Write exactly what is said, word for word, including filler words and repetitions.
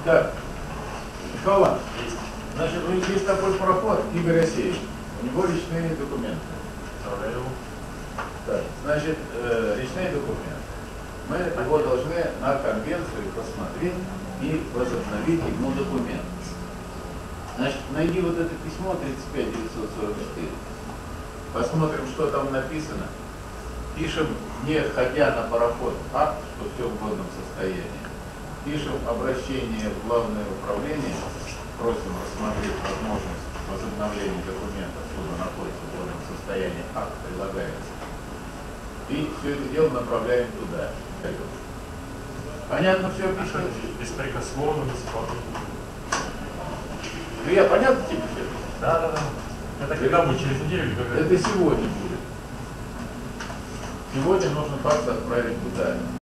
Так, Михаил, значит, у них есть такой пароход, Игорь Асеевич, у него речные документы. Так, значит, э, речные документы. Мы его должны на конвенцию посмотреть и возобновить ему документы. Значит, найди вот это письмо тридцать пять девятьсот сорок четыре. Посмотрим, что там написано. Пишем, не ходя на пароход, акт, что все в годном состоянии. Пишем обращение в Главное управление, просим рассмотреть возможность возобновления документов, судно находится в годном состоянии, акт прилагается. И все это дело направляем туда. Понятно все пишем? Беспрекословно, бесплатно. Ну, я понятно тебе все? Да, да, да. Это когда будет, через неделю или когда? Это сегодня будет. Сегодня нужно факс отправить туда.